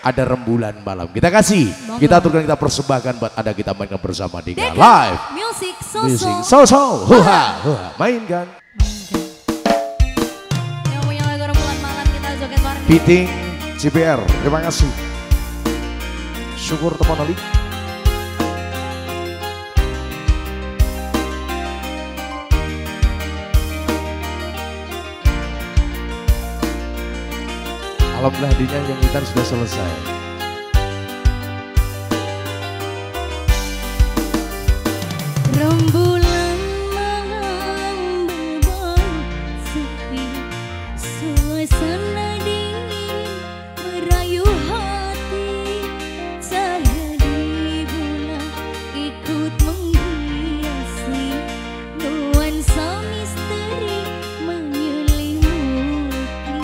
ada rembulan malam. Kita kasih, kita aturkan, kita persembahkan buat ada kita mainkan bersama di live. Music So-so, huha, mainkan. Yang punya lagu rembulan malam kita joget bareng. Beating CPR, terima kasih. Syukur teman Ali. Alhamdulillah hadiahnya yang kita sudah selesai. Rembulan malam berbau sepi, suasana dingin merayu hati. Cahaya di bulan ikut menghiasi, nuansa misteri menyelimuti.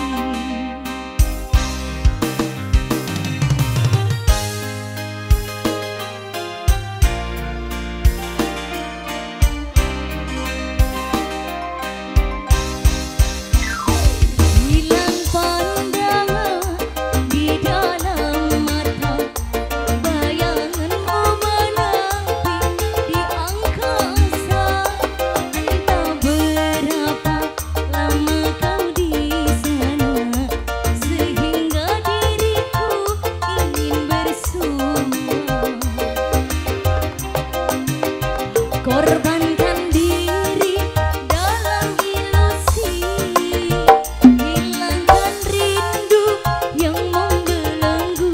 Korbankan diri dalam ilusi, hilangkan rindu yang membelenggu,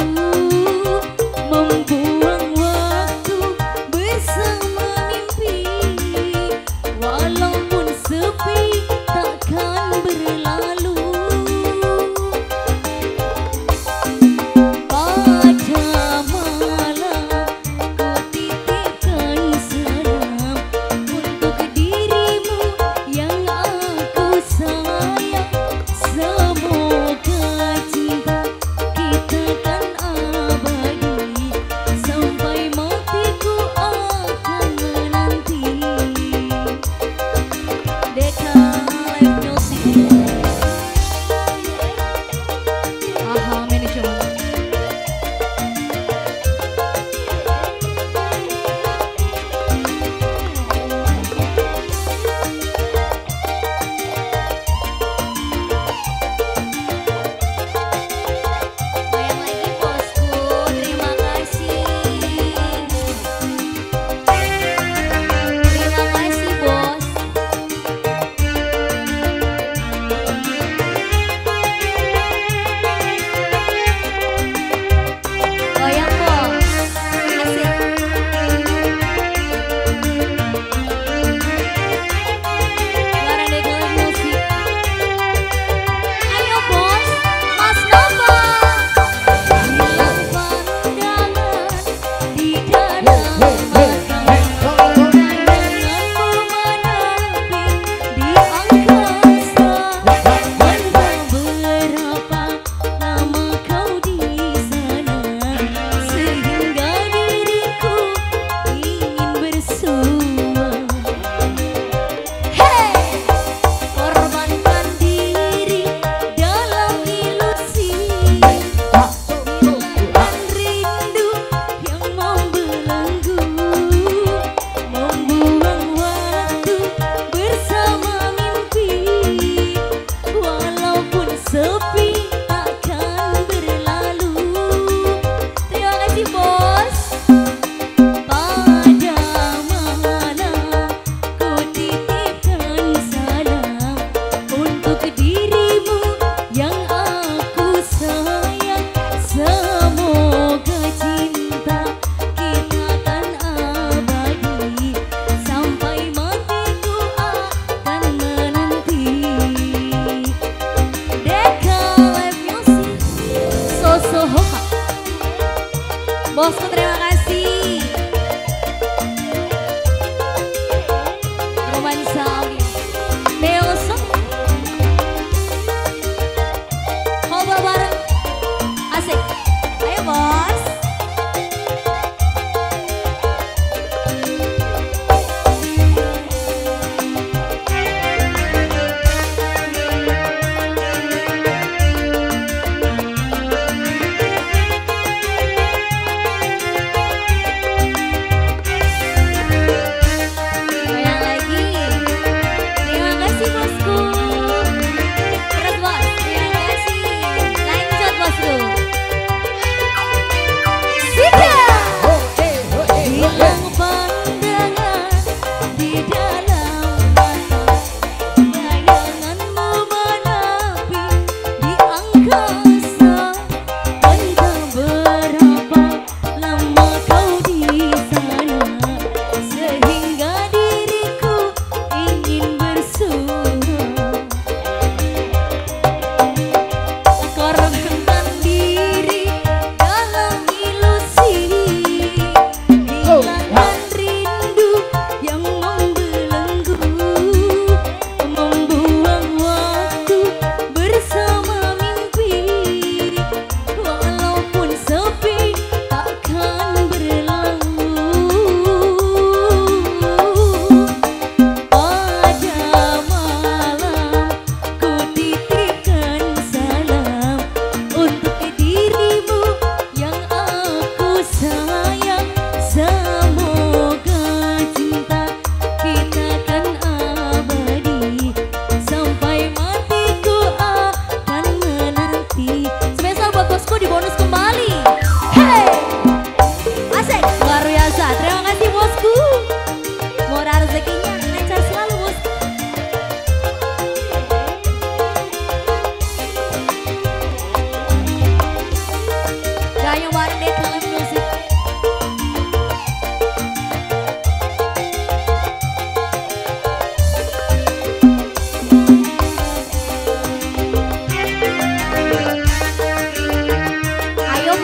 membuang waktu bersama mimpi, walaupun sepi takkan berlalu. Pada malam ku titipkan salam untuk dirimu yang aku sayang. Semoga cinta kita kan abadi, sampai matiku akan menanti. Deka Live Music. Aha manajemen. Bayang lagi bosku, terima kasih. Terima kasih bos. Goyang bos, asik. Suara Deka Live Music. Ayo bos, Mas Nova. Hilang pandangan di dalam mata, pandanganmu menepi di angkasa. Entah berapa lama kau di sana, sehingga diriku ingin bersua. Hey! Korbankan diri dalam ilusi, hilangkan rindu yang membelenggu, membuang waktu bersama mimpi, walaupun sepi takkan berlalu. Terima kasih bos. Pada malam ku titipkan salam untuk dirimu yang aku sayang. Semoga cinta kita kan abadi, sampai matiku akan menanti. Deka Live Music. So hoha. Bosku terima kasih. Romansa audio. Belso. Coba bareng. Asik. Ayo bos.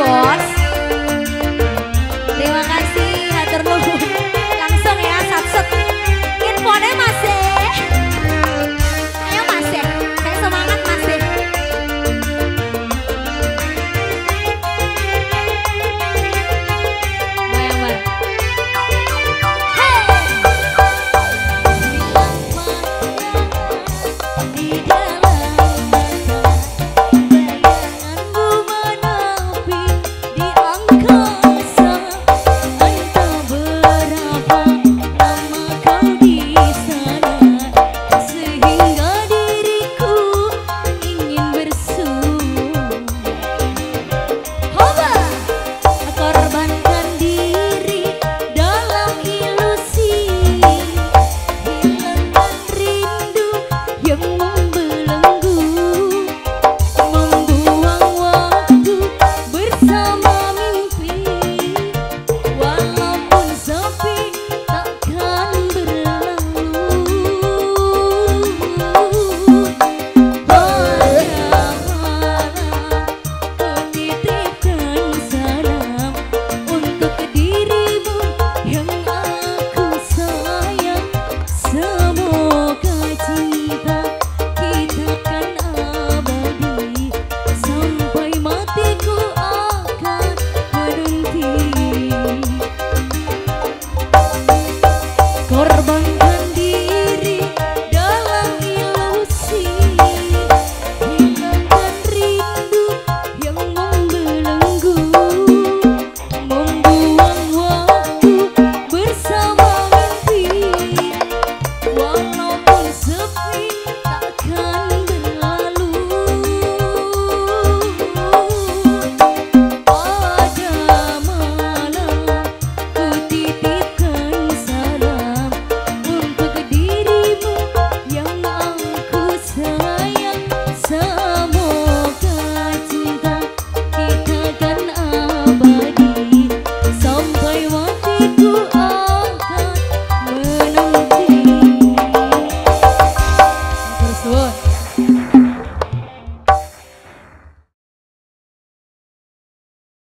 bos.